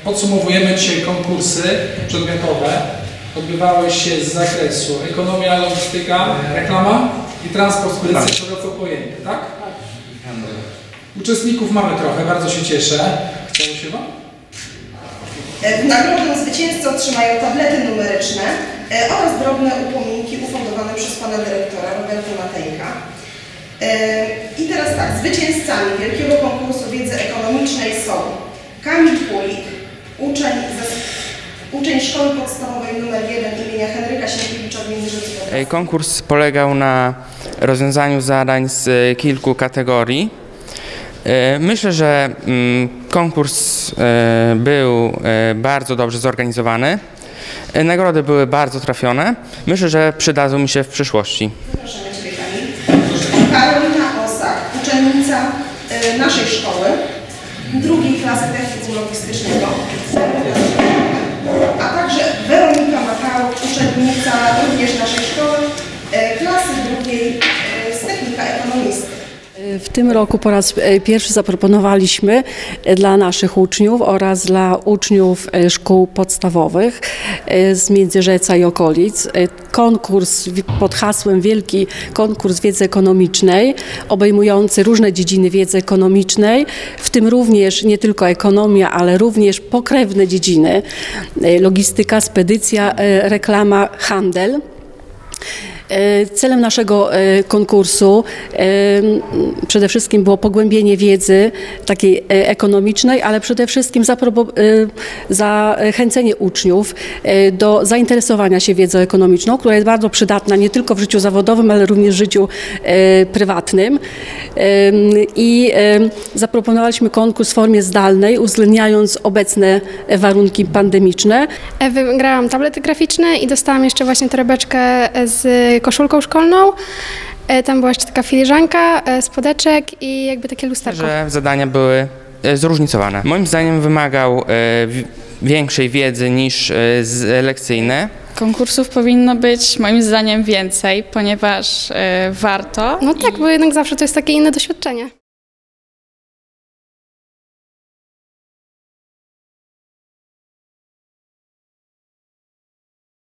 Podsumowujemy dzisiaj konkursy przedmiotowe. Odbywały się z zakresu ekonomia, logistyka, reklama i transport, spedycja szeroko pojęty, tak? Uczestników mamy trochę, bardzo się cieszę. Chciało się Wam? W nagrodę zwycięzcy otrzymają tablety numeryczne oraz drobne upominki ufundowane przez pana dyrektora Roberta Matejka. I teraz tak, zwycięzcami Wielkiego Konkursu Wiedzy Ekonomicznej są Kamil Pulik, uczeń Szkoły Podstawowej nr 1 imienia Henryka Sienkiewicza w Międzyrzeczu. Konkurs polegał na rozwiązaniu zadań z kilku kategorii. Myślę, że konkurs był bardzo dobrze zorganizowany. Nagrody były bardzo trafione. Myślę, że przydadzą mi się w przyszłości. Zapraszamy Ciebie, Kamil. Karolina Osak, uczennica naszej szkoły, drugiej klasy technikum logistycznego, a także Weronika Makarow, uczennica również naszej szkoły, klasy drugiej z technika ekonomisty. W tym roku po raz pierwszy zaproponowaliśmy dla naszych uczniów oraz dla uczniów szkół podstawowych z Międzyrzeca i okolic konkurs pod hasłem Wielki Konkurs Wiedzy Ekonomicznej, obejmujący różne dziedziny wiedzy ekonomicznej, w tym również nie tylko ekonomia, ale również pokrewne dziedziny, logistyka, spedycja, reklama, handel. Celem naszego konkursu przede wszystkim było pogłębienie wiedzy takiej ekonomicznej, ale przede wszystkim zachęcenie uczniów do zainteresowania się wiedzą ekonomiczną, która jest bardzo przydatna nie tylko w życiu zawodowym, ale również w życiu prywatnym. I zaproponowaliśmy konkurs w formie zdalnej, uwzględniając obecne warunki pandemiczne. Wygrałam tablety graficzne i dostałam jeszcze właśnie torebeczkę z koszulką szkolną. Tam była jeszcze taka filiżanka, spodeczek i jakby takie lusterko. Że zadania były zróżnicowane. Moim zdaniem wymagał większej wiedzy niż lekcyjne. Konkursów powinno być moim zdaniem więcej, ponieważ warto. No tak, bo jednak zawsze to jest takie inne doświadczenie.